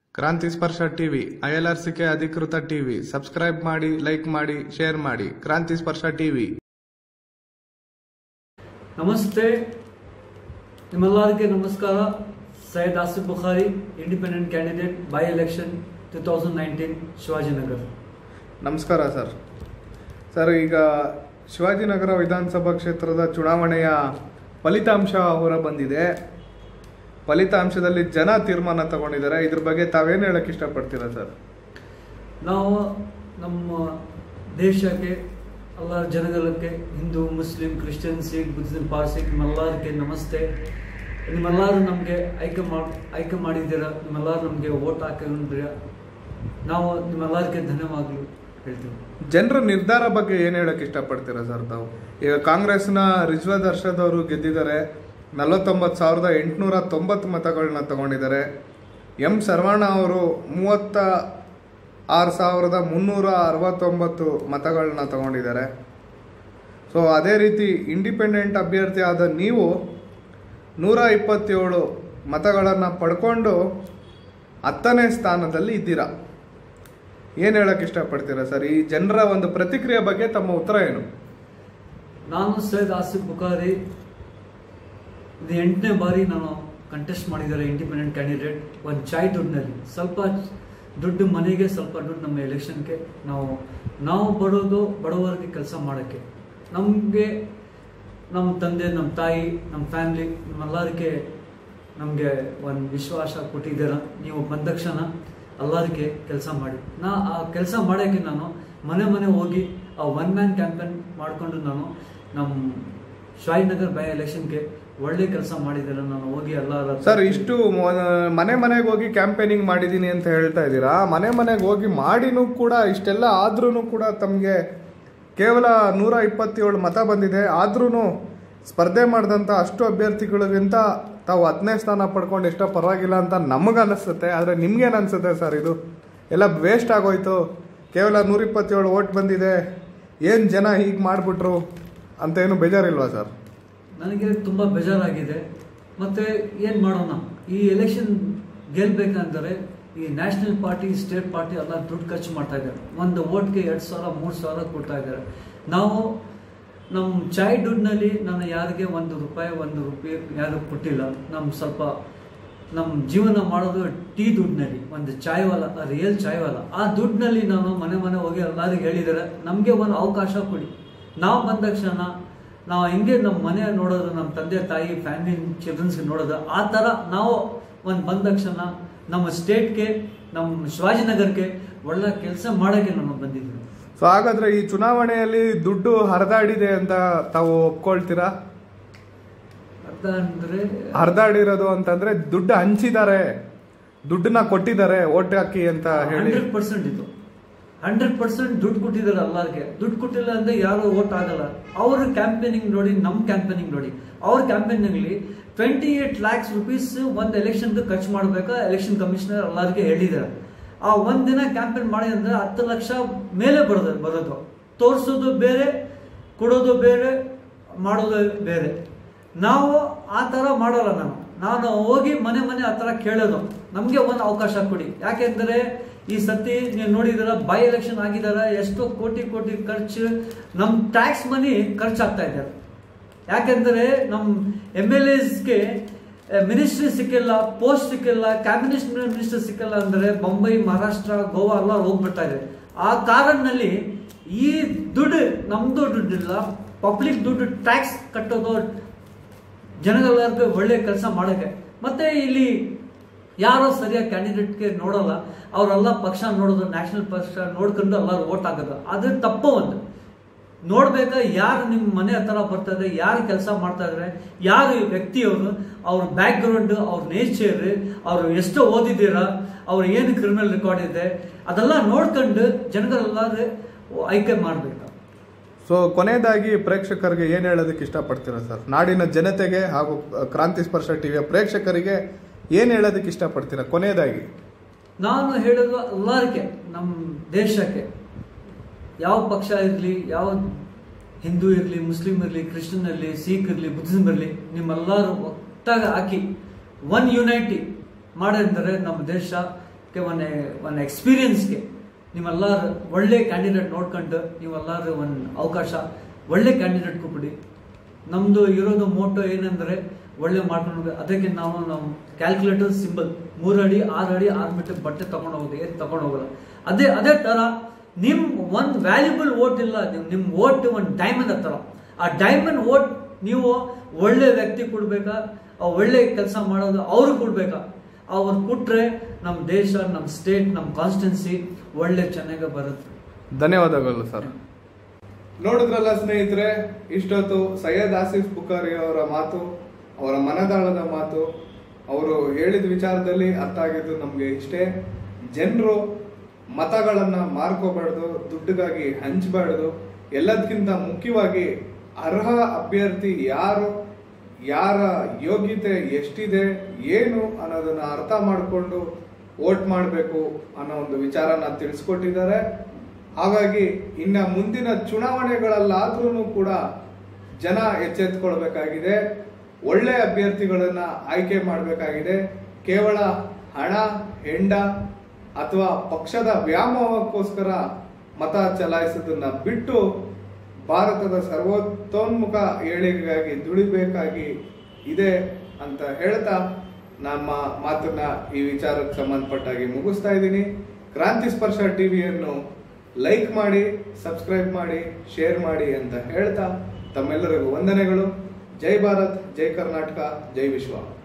ಕ್ರಾಂತಿ Sparsha TV ILRCK ಅಧಿಕೃತ TV. Subscribe ಮಾಡಿ, ಲೈಕ್ ಮಾಡಿ, ಶೇರ್ ಮಾಡಿ. ಕ್ರಾಂತಿ ಸ್ಪರ್ಶ ಟಿವಿ. ನಮಸ್ತೆ, ನಿಮ್ಮೆಲ್ಲರಿಗೆ ನಮಸ್ಕಾರ. Syed Asif Bukhari, independent candidate by election 2019 Shivajinagar. ನಮಸ್ಕಾರ ಸರ್. ಈಗ ಶಿವಾಜಿನಗರ ವಿಧಾನಸಭಾ ಕ್ಷೇತ್ರದ ಚುನಾವಣೆಯ ಫಲಿತಾಂಶ ಹೊರ ಬಂದಿದೆ. ಫಲಿತಾಂಶದಲ್ಲಿ ಜನ ತೀರ್ಮಾನ ತಗೊಂಡಿದ್ದಾರೆ. ಇದ್ರ ಬಗ್ಗೆ ತಾವೇನು ಹೇಳಕ್ಕೆ ಇಷ್ಟಪಡ್ತೀರಾ ಸರ್? ನಾವು ನಮ್ಮ ದೇಶಕ್ಕೆ, ಎಲ್ಲ ಜನಗಳಿಗೆ, Hindu, Muslim, Christian, Sikh, Buddhism, Parsi, ನಿಮ್ಮೆಲ್ಲರಿಗೆ ನಮಸ್ತೆ. ನಿಮ್ಮೆಲ್ಲರೂ ನಮಗೆ ಆಯ್ಕೆ ಮಾಡಿದ್ದೀರಾ, ನಿಮ್ಮೆಲ್ಲರೂ ನಮಗೆ ವೋಟ್ ಹಾಕಿದ್ದೀರಾ. ನಾವು ನಿಮ್ಮೆಲ್ಲರಿಗೆ ಧನ್ಯವಾಗಲು ಹೇಳ್ತೀವಿ. ಜನರ ನಿರ್ಧಾರ ಬಗ್ಗೆ ಏನು ಹೇಳಕ್ಕೆ ಇಷ್ಟಪಡ್ತೀರಾ ಸರ್ ತಾವು? ಈಗ ಕಾಂಗ್ರೆಸ್ನ ರಿಜ್ವಾನ್ ಅರ್ಷದ್ ಅವರು ಗೆದ್ದಿದ್ದಾರೆ. 49,890 ಮತಗಳನ್ನ ತಗೊಂಡಿದ್ದಾರೆ. ಎಂ ಸರ್ವಣ್ಣ ಅವರು 36,369 ಮತಗಳನ್ನ ತಗೊಂಡಿದ್ದಾರೆ. ಸೊ ಅದೇ ರೀತಿ ಇಂಡಿಪೆಂಡೆಂಟ್ ಅಭ್ಯರ್ಥಿ ಆದ ನೀವು 127 ಮತಗಳನ್ನು ಪಡ್ಕೊಂಡು 10ನೇ ಸ್ಥಾನದಲ್ಲಿ ಇದ್ದೀರಾ. ಏನು ಹೇಳಕ್ಕೆ ಇಷ್ಟಪಡ್ತೀರಾ ಸರ್? ಈ ಜನರ ಒಂದು ಪ್ರತಿಕ್ರಿಯೆ ಬಗ್ಗೆ ತಮ್ಮ ಉತ್ತರ ಏನು? ನಾನು ಸೈಯದ್ ಆಸಿಫ್ ಬುಖಾರಿ, ಇದು 8ನೇ ಬಾರಿ ನಾನು ಕಂಟೆಸ್ಟ್ ಮಾಡಿದ್ದಾರೆ ಇಂಡಿಪೆಂಡೆಂಟ್ ಕ್ಯಾಂಡಿಡೇಟ್. ಒಂದು ಚಾಯ್ ದುಡ್ಡಿನಲ್ಲಿ ಸ್ವಲ್ಪ ದುಡ್ಡು ಮನೆಗೆ, ಸ್ವಲ್ಪ ದುಡ್ಡು ನಮ್ಮ ಎಲೆಕ್ಷನ್ಗೆ. ನಾವು ಬಡೋದು ಬಡವರಿಗೆ ಕೆಲಸ ಮಾಡೋಕ್ಕೆ. ನಮಗೆ ನಮ್ಮ ತಂದೆ, ನಮ್ಮ ತಾಯಿ, ನಮ್ಮ ಫ್ಯಾಮಿಲಿ, ನಮ್ಮೆಲ್ಲರಿಗೆ ನಮಗೆ ಒಂದು ವಿಶ್ವಾಸ ಕೊಟ್ಟಿದ್ದೀರ. ನೀವು ಬಂದ ತಕ್ಷಣ ಎಲ್ಲರಿಗೆ ಕೆಲಸ ಮಾಡಿ. ಆ ಕೆಲಸ ಮಾಡೋಕ್ಕೆ ನಾನು ಮನೆ ಹೋಗಿ ಆ ಒನ್ ಮ್ಯಾನ್ ಕ್ಯಾಂಪೇನ್ ಮಾಡಿಕೊಂಡು ನಾನು ನಮ್ಮ ಶಿವಾಜಿನಗರ್ ಬೈ ಎಲೆಕ್ಷನ್ಗೆ ಒಳ್ಳೆ ಕೆಲಸ ಮಾಡಿದ್ದಾರೆ. ನಾನು ಹೋಗಿ ಎಲ್ಲರ ಸರ್, ಇಷ್ಟು ಮನೆಗೆ ಹೋಗಿ ಕ್ಯಾಂಪೇನಿಂಗ್ ಮಾಡಿದ್ದೀನಿ ಅಂತ ಹೇಳ್ತಾ ಇದ್ದೀರಾ. ಮನೆಗೆ ಹೋಗಿ ಮಾಡಿನೂ ಕೂಡ, ಇಷ್ಟೆಲ್ಲ ಆದ್ರೂ ಕೂಡ ತಮಗೆ ಕೇವಲ 127 ಮತ ಬಂದಿದೆ. ಆದ್ರೂ ಸ್ಪರ್ಧೆ ಮಾಡಿದಂಥ ಅಷ್ಟು ಅಭ್ಯರ್ಥಿಗಳಿಗಿಂತ ತಾವು 10ನೇ ಸ್ಥಾನ ಪಡ್ಕೊಂಡು ಎಷ್ಟೋ ಪರವಾಗಿಲ್ಲ ಅಂತ ನಮಗೆ ಅನಿಸುತ್ತೆ. ಆದರೆ ನಿಮ್ಗೇನು ಅನಿಸುತ್ತೆ ಸರ್? ಇದು ಎಲ್ಲ ವೇಸ್ಟ್ ಆಗೋಯ್ತು, ಕೇವಲ 127 ವೋಟ್ ಬಂದಿದೆ, ಏನು ಜನ ಹೀಗೆ ಮಾಡಿಬಿಟ್ರು ಅಂತ ಏನು ಬೇಜಾರಿಲ್ವಾ ಸರ್? ನನಗೆ ತುಂಬ ಬೇಜಾರಾಗಿದೆ. ಮತ್ತು ಏನು ಮಾಡೋಣ, ಈ ಎಲೆಕ್ಷನ್ ಗೆಲ್ಬೇಕಂದರೆ ಈ ನ್ಯಾಷನಲ್ ಪಾರ್ಟಿ, ಸ್ಟೇಟ್ ಪಾರ್ಟಿ ಎಲ್ಲ ದುಡ್ಡು ಖರ್ಚು ಮಾಡ್ತಾ ಇದ್ದಾರೆ. ಒಂದು ವೋಟ್ಗೆ 2,000, 3,000 ಕೊಡ್ತಾ ಇದ್ದಾರೆ. ನಾವು ನಮ್ಮ ಚಾಯ್ ದುಡ್ಡಿನಲ್ಲಿ ನಾನು ಯಾರಿಗೆ 1 ರೂಪಾಯಿ ಯಾರು ಕೊಟ್ಟಿಲ್ಲ. ನಮ್ಮ ಜೀವನ ಮಾಡೋದು ಟೀ ದುಡ್ಡಿನಲ್ಲಿ, ಒಂದು ಚಾಯ್ವಾಲ, ರಿಯಲ್ ಚಾಯ್ವಾಲ. ಆ ದುಡ್ಡಿನಲ್ಲಿ ನಾನು ಮನೆ ಹೋಗಿ ಎಲ್ಲರಿಗೂ ಹೇಳಿದ್ದಾರೆ, ನಮಗೆ ಒಂದು ಅವಕಾಶ ಕೊಡಿ. ನಾವು ಬಂದ ತಕ್ಷಣ ನಾವು ಹೆಂಗೆ ನಮ್ಮ ಮನೆ ನೋಡೋದು, ನಮ್ಮ ತಂದೆ ತಾಯಿ, ಫ್ಯಾಮಿಲಿ, ಚಿಲ್ಡ್ರನ್ಸ್ಗೆ ನೋಡೋದು, ಆ ಥರ ನಾವು ಬಂದ ತಕ್ಷಣ ನಮ್ಮ ಸ್ಟೇಟ್ಗೆ, ನಮ್ಮ ಶಿವಾಜಿನಗರಕ್ಕೆ ಒಳ್ಳೆ ಕೆಲಸ ಮಾಡೋಕ್ಕೆ ನಾನು ಬಂದಿದ್ದೀನಿ. ಸೊ ಹಾಗಾದ್ರೆ ಈ ಚುನಾವಣೆಯಲ್ಲಿ ದುಡ್ಡು ಹರಿದಾಡಿದೆ ಅಂತ ತಾವು ಒಪ್ಕೊಳ್ತೀರಾ? ಹರಿದಾಡಿರೋದು ಅಂತಂದ್ರೆ ದುಡ್ಡು ಹಂಚಿದ್ದಾರೆ, ದುಡ್ಡನ್ನ ಕೊಟ್ಟಿದ್ದಾರೆ ಓಟ್ ಹಾಕಿ ಅಂತ ಹೇಳಿ. 100% ಇದು 100% ದುಡ್ಡು ಕೊಟ್ಟಿದ್ದಾರೆ ಎಲ್ಲರಿಗೆ. ದುಡ್ಡು ಕೊಟ್ಟಿಲ್ಲ ಅಂದ್ರೆ ಯಾರು ಓಟ್ ಆಗಲ್ಲ. ಅವ್ರ ಕ್ಯಾಂಪೇನಿಂಗ್ ನೋಡಿ, ನಮ್ಮ ಕ್ಯಾಂಪೇನಿಂಗ್ ನೋಡಿ. ಅವ್ರ ಕ್ಯಾಂಪೇನಿಂಗ್ಲಿ 28 lakhs rupees ಒಂದು ಎಲೆಕ್ಷನ್ಗೆ ಖರ್ಚು ಮಾಡಬೇಕಾ ಎಲೆಕ್ಷನ್ ಕಮಿಷನರ್ ಎಲ್ಲರಿಗೆ ಹೇಳಿದ್ದಾರೆ. ಆ ಒಂದಿನ ಕ್ಯಾಂಪೇನ್ ಮಾಡಿ ಅಂದ್ರೆ 10 ಲಕ್ಷ ಮೇಲೆ ಬರೋದು. ತೋರಿಸೋದು ಬೇರೆ, ಕೊಡೋದು ಬೇರೆ, ಮಾಡೋದು ಬೇರೆ. ನಾವು ಆ ಥರ ಮಾಡೋಲ್ಲ. ನಾನು ಹೋಗಿ ಮನೆ ಆ ಥರ ಕೇಳೋದು, ನಮಗೆ ಒಂದು ಅವಕಾಶ ಕೊಡಿ. ಯಾಕೆಂದರೆ ಈ ಸತಿ ನೀವು ನೋಡಿದಾರ, ಬೈ ಎಲೆಕ್ಷನ್ ಆಗಿದ್ದಾರೆ, ಎಷ್ಟೋ ಕೋಟಿ ಖರ್ಚು, ನಮ್ಮ ಟ್ಯಾಕ್ಸ್ ಮನಿ ಖರ್ಚಾಗ್ತಾ ಇದ್ದಾರೆ. ಯಾಕೆಂದರೆ ನಮ್ಮ MLAsಗೆ ಮಿನಿಸ್ಟ್ರಿ ಸಿಕ್ಕಿಲ್ಲ, ಪೋಸ್ಟ್ ಸಿಕ್ಕಿಲ್ಲ, ಕ್ಯಾಬಿನೆಟ್ ಮಿನಿಸ್ಟರ್ ಸಿಕ್ಕಿಲ್ಲ ಅಂದರೆ ಬೊಂಬೈ, ಮಹಾರಾಷ್ಟ್ರ, ಗೋವಾ ಎಲ್ಲ ಹೋಗ್ಬಿಡ್ತಾ ಇದೆ. ಆ ಕಾರಣದಲ್ಲಿ ಈ ದುಡ್ಡು ನಮ್ಮದು ದುಡ್ಡಿಲ್ಲ, ಪಬ್ಲಿಕ್ ದುಡ್ಡು, ಟ್ಯಾಕ್ಸ್ ಕಟ್ಟೋದು ಜನಗಳೆಲ್ಲರಿಗೂ ಒಳ್ಳೆ ಕೆಲಸ ಮಾಡೋಕ್ಕೆ. ಮತ್ತೆ ಇಲ್ಲಿ ಯಾರೋ ಸರಿಯಾಗಿ ಕ್ಯಾಂಡಿಡೇಟ್ಗೆ ನೋಡೋಲ್ಲ, ಅವರೆಲ್ಲ ಪಕ್ಷ ನೋಡೋದು, ನ್ಯಾಷನಲ್ ಪಕ್ಷ ನೋಡ್ಕೊಂಡು ಎಲ್ಲರೂ ವೋಟ್ ಹಾಕೋದು. ಅದು ತಪ್ಪು. ಒಂದು ನೋಡ್ಬೇಕಾ ಯಾರು ನಿಮ್ಮ ಮನೆ ಹತ್ರ ಬರ್ತಾ ಇದ್ದಾರೆ, ಯಾರು ಕೆಲಸ ಮಾಡ್ತಾ ಇದ್ದಾರೆ, ಯಾರು ವ್ಯಕ್ತಿಯವರು, ಅವ್ರ ಬ್ಯಾಕ್ಗ್ರೌಂಡ್, ಅವ್ರ ನೇಚರ್, ಅವರು ಎಷ್ಟು ಓದಿದ್ದೀರಾ, ಅವ್ರು ಏನು ಕ್ರಿಮಿನಲ್ ರೆಕಾರ್ಡ್ ಇದೆ, ಅದೆಲ್ಲ ನೋಡ್ಕೊಂಡು ಜನಗಳೆಲ್ಲರೂ ಆಯ್ಕೆ ಮಾಡಬೇಕು. ಸೊ ಕೊನೆಯದಾಗಿ ಪ್ರೇಕ್ಷಕರಿಗೆ ಏನು ಹೇಳೋದಕ್ಕೆ ಇಷ್ಟಪಡ್ತೀರಾ ಸರ್? ನಾಡಿನ ಜನತೆಗೆ ಹಾಗೂ ಕ್ರಾಂತಿ ಸ್ಪರ್ಶ ಟಿವಿಯ ಪ್ರೇಕ್ಷಕರಿಗೆ ಏನು ಹೇಳೋದಕ್ಕೆ ಇಷ್ಟಪಡ್ತೀರಾ ಕೊನೆಯದಾಗಿ? ನಾನು ಹೇಳೋದು ಎಲ್ಲರಿಗೆ, ನಮ್ಮ ದೇಶಕ್ಕೆ ಯಾವ ಪಕ್ಷ ಇರಲಿ, ಯಾವ ಹಿಂದೂ ಇರಲಿ, ಮುಸ್ಲಿಂ ಇರಲಿ, ಕ್ರಿಶ್ಚಿಯನ್ ಇರಲಿ, ಸಿಖ್ ಇರಲಿ, ಬುದ್ಧಿಸಂ ಇರಲಿ, ನಿಮ್ಮೆಲ್ಲರೂ ಒಟ್ಟಾಗಿ ಹಾಕಿ ಯುನೈಟಿ ಮಾಡಿದ್ರೆ ನಮ್ಮ ದೇಶ ಒಂದು ಎಕ್ಸ್ಪೀರಿಯನ್ಸ್ಗೆ ನೀವೆಲ್ಲರೂ ಒಳ್ಳೆ ಕ್ಯಾಂಡಿಡೇಟ್ ನೋಡ್ಕೊಂಡು ನೀವೆಲ್ಲರೂ ಒಂದು ಅವಕಾಶ ಒಳ್ಳೆ ಕ್ಯಾಂಡಿಡೇಟ್ ಕೊಟ್ಬಿಡಿ. ನಮ್ಮದು ಇರೋದು ಮೋಟೋ ಏನಂದರೆ ಒಳ್ಳೆ ಮಾಡ್ಕೊಂಡು ಅದಕ್ಕೆ ನಾವು ನಮ್ಮ ಕ್ಯಾಲ್ಕುಲೇಟರ್ ಸಿಂಬಲ್ 3 ಅಡಿ 6 ಅಡಿ 6 ಮೀಟರ್ ಬಟ್ಟೆ ತಗೊಂಡು ಹೋಗೋದು, ಏನು ತಗೊಂಡು ಹೋಗೋಲ್ಲ. ಅದೇ ಥರ ನಿಮ್ಮ ಒಂದು ವ್ಯಾಲ್ಯೂಬಲ್ ವೋಟ್ ಇಲ್ಲ, ನಿಮ್ಮ ವೋಟ್ ಒಂದು ಡೈಮಂಡ್ ಥರ. ಆ ಡೈಮಂಡ್ ವೋಟ್ ನೀವು ಒಳ್ಳೆ ವ್ಯಕ್ತಿ ಕೊಡ್ಬೇಕಾ, ಒಳ್ಳೆ ಕೆಲಸ ಮಾಡೋದು ಅವ್ರಿಗೆ ಕೊಡ್ಬೇಕಾ. ಅವ್ರು ಕೊಟ್ರೆ ನಮ್ಮ ದೇಶ, ನಮ್ಮ ಸ್ಟೇಟ್, ನಮ್ಮ ಕಾನ್ಸ್ಟಿಟ್ಯೂನ್ಸಿ ಒಳ್ಳೆ ಚೆನ್ನಾಗಿ ಬರುತ್ತೆ. ಧನ್ಯವಾದಗಳು ಸರ್. ನೋಡಿದ್ರಲ್ಲ ಸ್ನೇಹಿತರೆ, ಇಷ್ಟೊತ್ತು ಸೈಯದ್ ಆಸಿಫ್ ಬುಖಾರಿ ಅವರ ಮಾತು, ಅವರ ಮನದಾಳದ ಮಾತು, ಅವರು ಹೇಳಿದ ವಿಚಾರದಲ್ಲಿ ಅರ್ಥ ಆಗಿದ್ದು ನಮಗೆ ಇಷ್ಟೇ. ಜನರು ಮತಗಳನ್ನ ಮಾರ್ಕೋಬಾರ್ದು, ದುಡ್ಡಿಗಾಗಿ ಹಂಚಬಾರ್ದು. ಎಲ್ಲದಕ್ಕಿಂತ ಮುಖ್ಯವಾಗಿ ಅರ್ಹ ಅಭ್ಯರ್ಥಿ ಯಾರು, ಯಾರ ಯೋಗ್ಯತೆ ಎಷ್ಟಿದೆ, ಏನು ಅನ್ನೋದನ್ನ ಅರ್ಥ ಮಾಡಿಕೊಂಡು ವೋಟ್ ಮಾಡಬೇಕು ಅನ್ನೋ ಒಂದು ವಿಚಾರನ ತಿಳಿಸ್ಕೊಟ್ಟಿದ್ದಾರೆ. ಹಾಗಾಗಿ ಇನ್ನ ಮುಂದಿನ ಚುನಾವಣೆಗಳಲ್ಲಾದ್ರೂ ಕೂಡ ಜನ ಎಚ್ಚೆತ್ಕೊಳ್ಬೇಕಾಗಿದೆ, ಒಳ್ಳೆ ಅಭ್ಯರ್ಥಿಗಳನ್ನ ಆಯ್ಕೆ ಮಾಡಬೇಕಾಗಿದೆ. ಕೇವಲ ಹಣ, ಹೆಂಡ ಅಥವಾ ಪಕ್ಷದ ವ್ಯಾಮೋಹಕ್ಕೋಸ್ಕರ ಮತ ಚಲಾಯಿಸೋದನ್ನ ಬಿಟ್ಟು ಭಾರತದ ಸರ್ವತೋನ್ಮುಖ ಏಳಿಗೆಗಾಗಿ ದುಡಿಬೇಕಾಗಿ ಇದೆ ಅಂತ ಹೇಳ್ತಾ ನಮ್ಮ ಮಾತನ್ನ ಈ ವಿಚಾರಕ್ಕೆ ಸಂಬಂಧಪಟ್ಟಾಗಿ ಮುಗಿಸ್ತಾ ಇದ್ದೀನಿ. ಕ್ರಾಂತಿ ಸ್ಪರ್ಶ ಟಿವಿಯನ್ನು ಲೈಕ್ ಮಾಡಿ, ಸಬ್ಸ್ಕ್ರೈಬ್ ಮಾಡಿ, ಶೇರ್ ಮಾಡಿ ಅಂತ ಹೇಳ್ತಾ ತಮ್ಮೆಲ್ಲರಿಗೂ ವಂದನೆಗಳು. ಜೈ ಭಾರತ್, ಜೈ ಕರ್ನಾಟಕ, ಜೈ ವಿಶ್ವ.